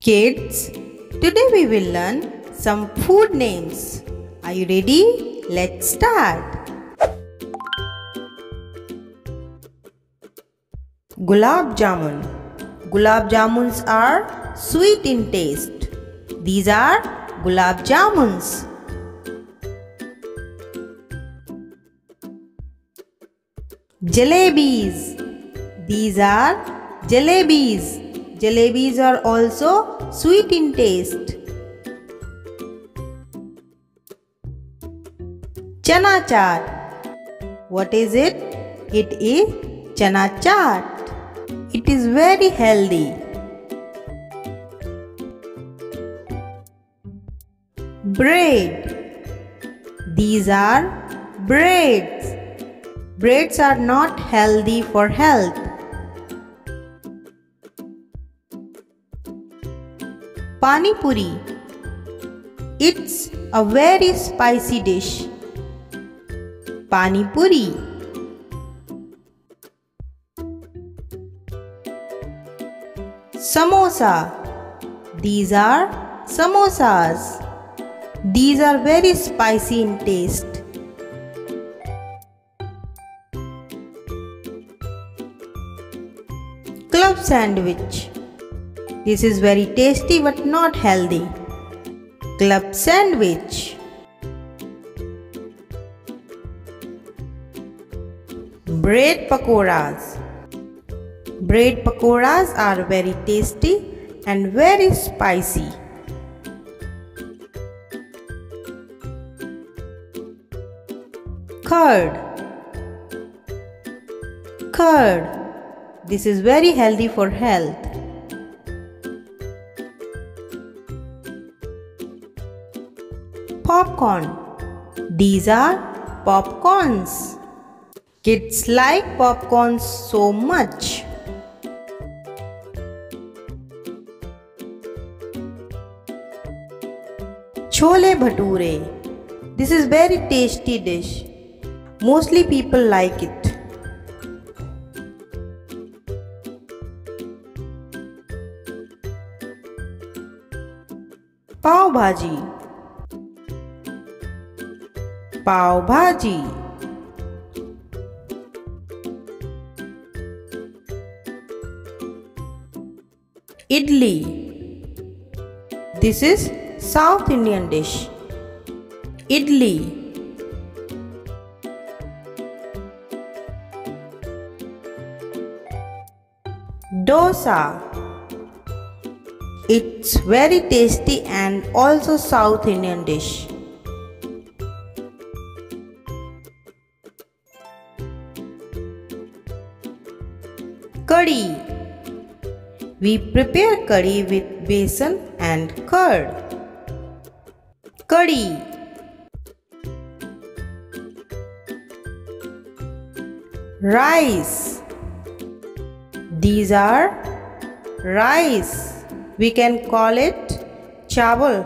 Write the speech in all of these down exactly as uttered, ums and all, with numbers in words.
Kids, today we will learn some food names. Are you ready? Let's start. Gulab Jamun. Gulab Jamuns are sweet in taste. These are Gulab Jamuns. Jalebis. These are jalebis. Jalebis are also sweet in taste. Chana chaat. What is it? It is chana chaat. It is very healthy. Bread. These are breads. Breads are not healthy for health. Pani puri. It's a very spicy dish. Pani puri. Samosa. These are samosas. These are very spicy in taste. Club sandwich. This is very tasty but not healthy. Club sandwich. Bread pakoras. Bread pakoras are very tasty and very spicy. Curd. Curd. This is very healthy for health. Popcorn. These are popcorns. Kids like popcorns so much. Chole bhature. This is very tasty dish. Mostly people like it. Pav bhaji. Pav bhaji. Idli. This is South Indian dish. Idli. Dosa. It's very tasty and also South Indian dish. Curry. We prepare curry with besan and curd. Curry. Rice. These are rice. We can call it chawal.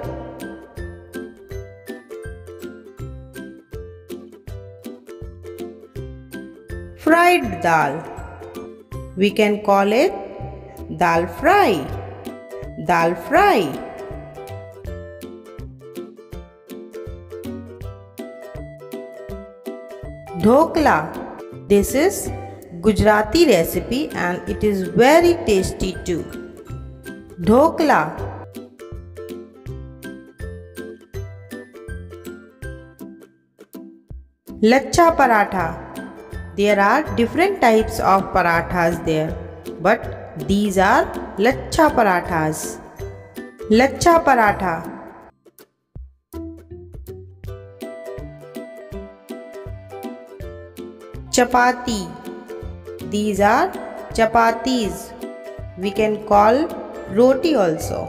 Fried dal. We can call it dal fry. Dal fry. Dhokla. This is Gujarati recipe and it is very tasty too. Dhokla. Lachha paratha. There are different types of parathas there, but these are lachha parathas. Lachha paratha. Chapati. These are chapatis. We can call roti also.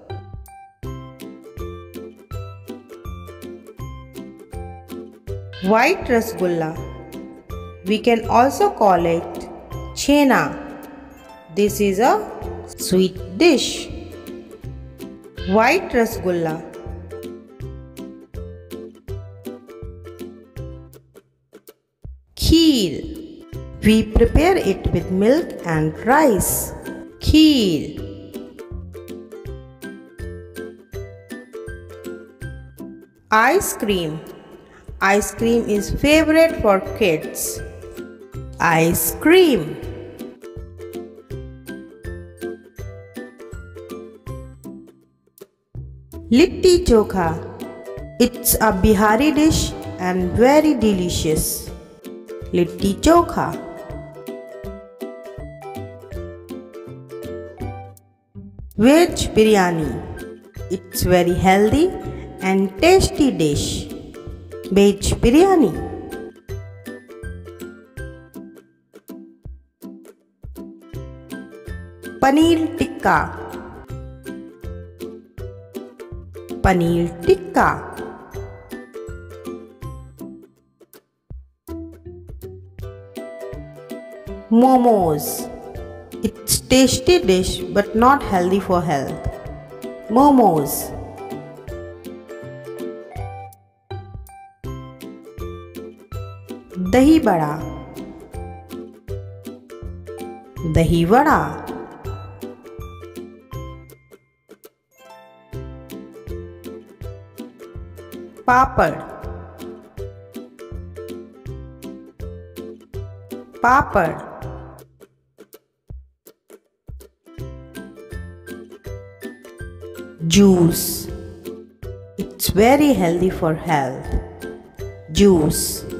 White rasgulla. We can also call it chhena. This is a sweet dish. White rasgulla. Kheer. We prepare it with milk and rice. Kheer. Ice cream. Ice cream is favorite for kids. Ice cream. Litti chokha. It's a Bihari dish and very delicious. Litti chokha. Veg biryani. It's very healthy and tasty dish. Veg biryani. Paneer tikka. Paneer tikka. Momos. It's tasty dish but not healthy for health. Momos. Dahi bada. Dahi vada. Papad. Papad. Juice. It's very healthy for health. Juice.